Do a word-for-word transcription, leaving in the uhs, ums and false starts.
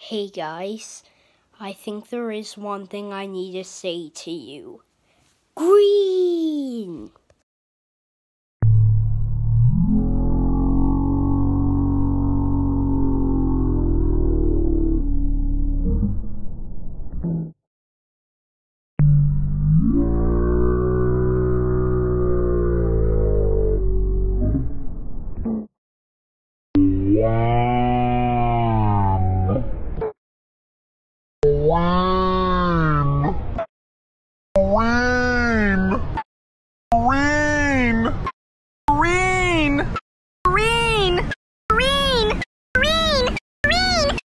Hey guys, I think there is one thing I need to say to you. Green! Wow. Wow.